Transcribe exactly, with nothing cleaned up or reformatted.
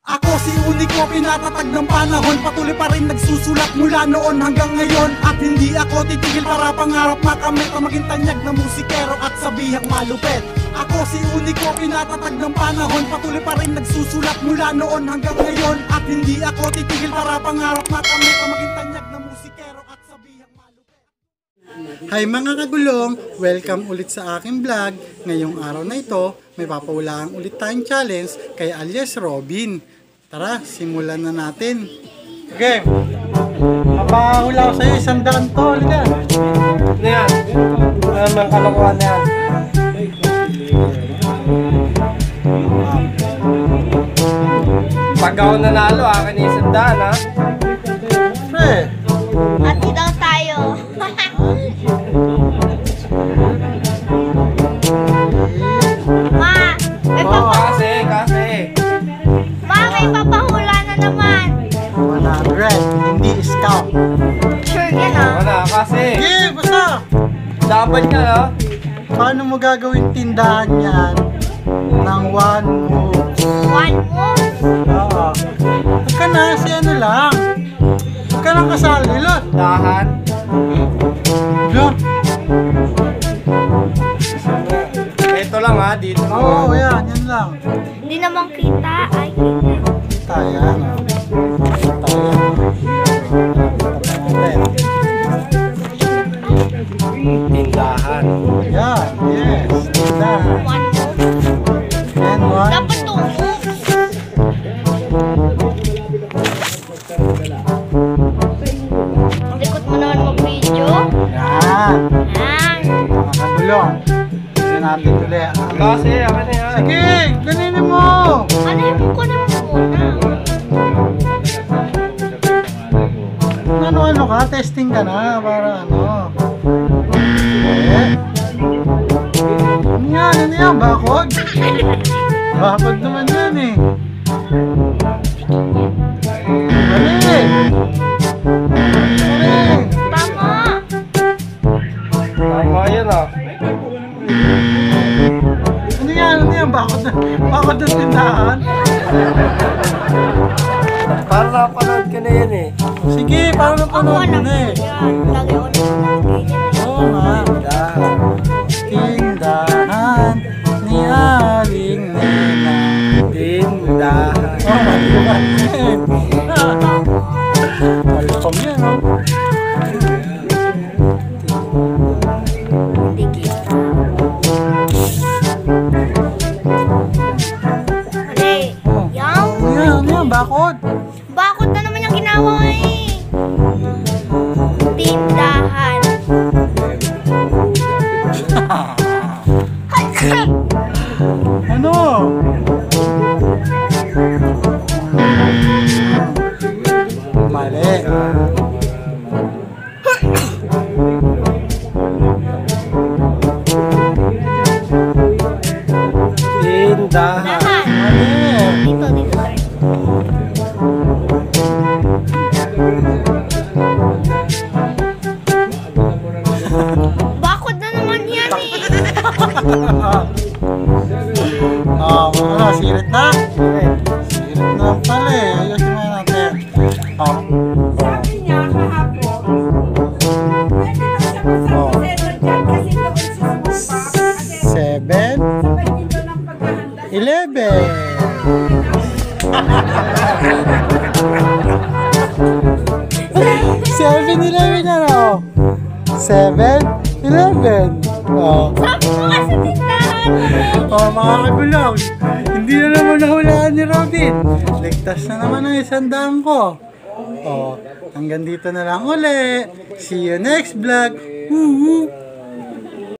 Ako si Unico, pinatatag ng panahon. Patuloy pa rin nagsusulat mula noon hanggang ngayon. At hindi ako titigil para pangarap makamit ang maging tanyag na musikero at sabihang malupet. Ako si Unico, pinatatag ng panahon. Patuloy pa rin nagsusulat mula noon hanggang ngayon. At hindi ako titigil para pangarap makamit ang maging tanyag na musikero at sabihang malupet. Hi mga kagulong! Welcome ulit sa aking vlog. Ngayong araw na ito, may papawalaan ulit tayong challenge kay alias Robin. Tara, simulan na natin. Okay, mapahula ko sa'yo isang daan to. Halika. Ano yan? Ano mang kalokohan na yan? Pag ako nanalo, akin isang daan ha? Pre! Ati daw tayo. Ma, may Oh. papa Kasi, kasi. Ma, may papahula na naman. one hundred, hindi scout. Sure ka na? Wala, kasi. Okay, basta! Dapat ka no? Paano mo gagawin tindahan yan ng one move? One move. Oo. Huwag ka na, si ano lang. Huwag ka lang kasali lang. Dahan. Diyan. Ito lang ha, dito lang. Oo, yan, yan lang. Hindi naman kita. Ay, kita. Kita yan. Kita yan. Tindahan. Yan, yes. Tindahan. One move. Yan, one. Dapat two moves. Ang likot mo naman mag-video. Yan. Yan. Mga kagulong. Hindi natin ulit. Kasi, akin na yan. Sige, ganinin mo. Ano yung kunin mo muna? Ano-ano ka? Testing ka na para ano. Eh. Ano yan? Ano yan? Bakod? Bakod naman yan eh. Mali! Mali! Tama. Tama yan ah. Ano yan? Ano yan? Bakod na, bakod ng tindahan? Para napanood ka na yan eh. Sige, parang napanood mo na eh. Yan. Lagi ako nag-ganyan. Oo nga. Tindahan ni Aling Nena. Tindahan. Oh, mali ba? Malpam yan, oh. Hindi kita. Mali. Oh. Yan. Ano yan? Ano yan? Bakod? Bakit na naman yung ginawa eh? Tindahan. Ano? Mali. Tindahan. Dahan. Mali. Dito, dito. Sir. Bakit na naman yan eh? Oh, ano? Sirit na? Sirit na pala eh. Ayusin mo natin. Oh. Sabi niya kahapon, pwede daw siya kasama seven dyan kasi doon siya sumumpa. Kasi Seven. sabay nito ng paghahanda. Eleven. Seven, eleven na raw. Seven, eleven. Oh. Sabi mo nga sa tindahan. Oh, mga kagulong. Hindi na naman nahulaan ni Robin. Ligtas na naman ang isang daan ko. Oh, hanggang dito na lang uli. See you next vlog. Woo!